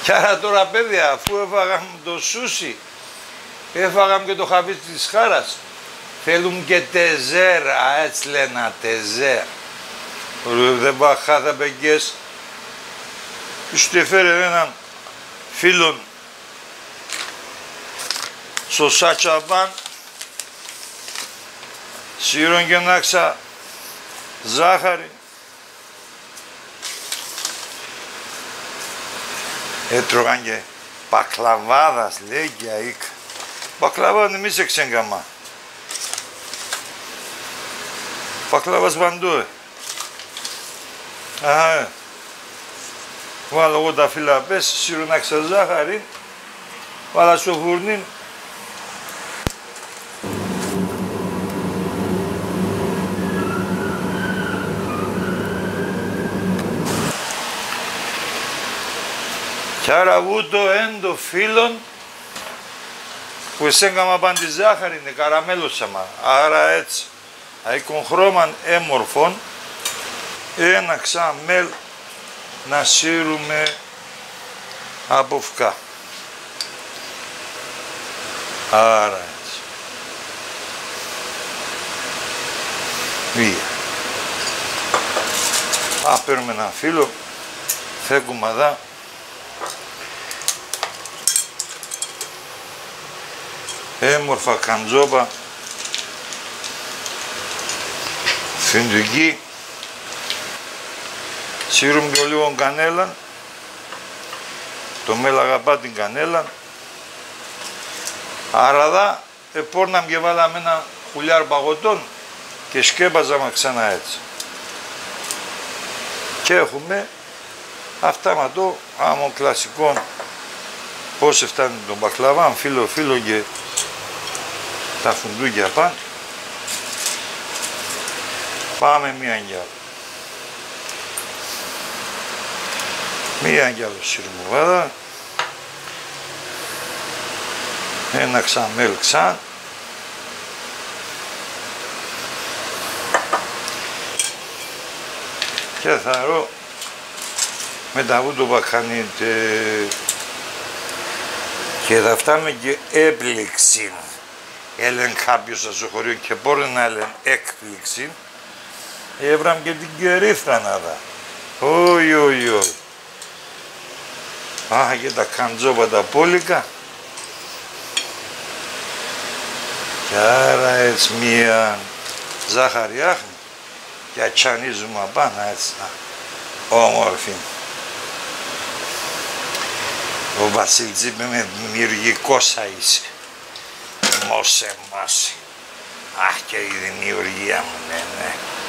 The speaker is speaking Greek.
Κι άρα τώρα παιδιά, αφού έφαγαμε το σούσι, έφαγαμε και το χαβίτι της χάρας, θέλουν και τεζέρ, έτσι λένε, τεζέρ. Δεν βαχάθα παιγγές. Του έφερε έναν φίλον στο Σατσαβάν, σύρον και νάξα ζάχαρη. Έτρωγαν και πακλαβάδας, λέει και αίκ. Πακλαβάδας εμείς εξέγκαμα. Πακλαβάς παντού, Βάλω εγώ τα φύλλα σιρονάξα ζάχαρη, βάλα στο φουρνί. Κι άρα ούτω έντο φύλλων που εσέγκαμα πάντη ζάχαρη είναι καραμέλωσαμα. Άρα έτσι, αίκον χρώμαν έμορφων, ένα ξαμέλ να σύρουμε από φκά. Άρα έτσι. Μία. Παίρνουμε ένα φύλλο, φέγγουμε εδώ. Έμορφα καντζόπα, φιντουκί. Σύρουμε και λίγο κανέλα, το μέλ αγαπά την κανέλα. Άρα δα, επόρναμε και βάλαμε ένα χουλιάρ παγωτών και σκέπαζαμε ξανά έτσι. Και έχουμε αυτάματο άμμο κλασικό, πώς φτάνει τον μπακλαβά, φύλλο και τα φουντούκια πάνω. Πάμε μία κι άλλο. Μία κι άλλο σιρμουβάδα. Ένα ξαμέλ ξαν. Και θα ρω με τα βούτο μπακχανίτε. Και θα φτάμε και έπληξη. Έλεγε κάποιος στο χωριό και μπορεί να έλεγε έκπληξη. Έβραμε και την κερίφρα να δα. Όχι. Και τα καντζόπα τα πόλικα. Και άρα έτσι μία ζάχαρη άχνη και ατσανίζουμε απάνω έτσι. Όμορφη. Ο Βασίλης είπε με δημιουργικός θα είσαι. Μόσε. Αχ και η δημιουργία μου, ναι.